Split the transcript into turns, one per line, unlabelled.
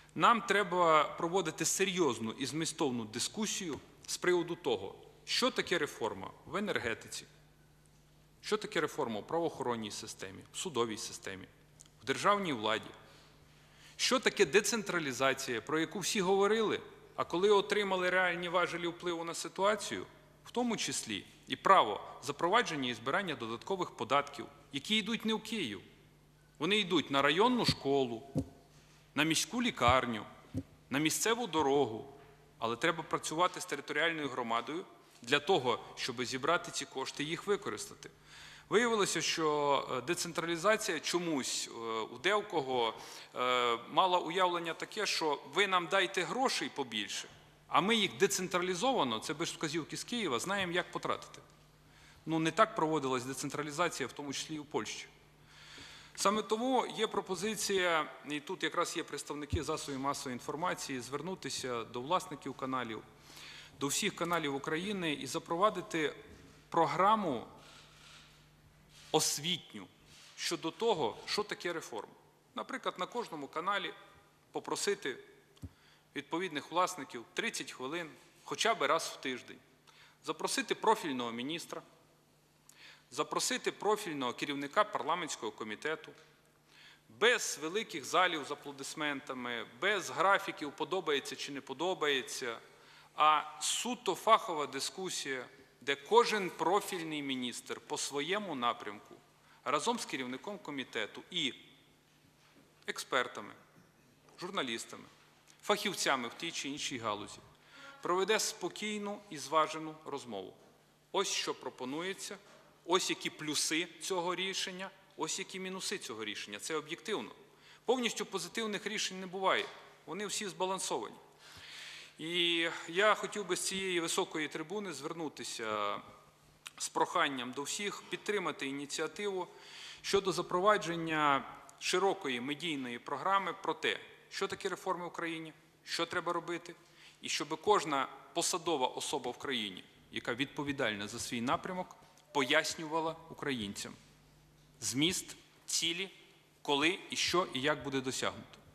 Нам треба проводити серйозну і змістовну дискусію з приводу того, що таке реформа в енергетиці, що таке реформа в правоохоронній системі, в судовій системі, в державній владі, що таке децентралізація, про яку всі говорили, а коли отримали реальні важелі впливу на ситуацію, в тому числі і право запровадження і збирання додаткових податків, які йдуть не в Київ, вони йдуть на районну школу, на міську лікарню, на місцеву дорогу, але треба працювати з територіальною громадою для того, щоб зібрати ці кошти і їх використати. Виявилося, що децентралізація чомусь у декого мала уявлення таке, що ви нам дайте грошей побільше, а ми їх децентралізовано, це без вказівки з Києва, знаємо, як потратити. Ну, не так проводилась децентралізація, в тому числі і у Польщі. Саме тому є пропозиція, і тут якраз є представники засобів масової інформації, звернутися до власників каналів, до всіх каналів України і запровадити програму освітню щодо того, що таке реформа. Наприклад, на кожному каналі попросити відповідних власників 30 хвилин, хоча б раз в тиждень, запросити профільного міністра, запросити профільного керівника парламентського комітету, без великих залів з аплодисментами, без графіків подобається чи не подобається, а суто фахова дискусія, де кожен профільний міністр по своєму напрямку разом з керівником комітету і експертами, журналістами, фахівцями в тій чи іншій галузі проведе спокійну і зважену розмову. Ось що пропонується, ось які плюси цього рішення, ось які мінуси цього рішення. Це об'єктивно. Повністю позитивних рішень не буває. Вони всі збалансовані. І я хотів би з цієї високої трибуни звернутися з проханням до всіх підтримати ініціативу щодо запровадження широкої медійної програми про те, що таке реформи в Україні, що треба робити, і щоб кожна посадова особа в країні, яка відповідальна за свій напрямок, пояснювала українцям зміст, цілі, коли і що і як буде досягнуто.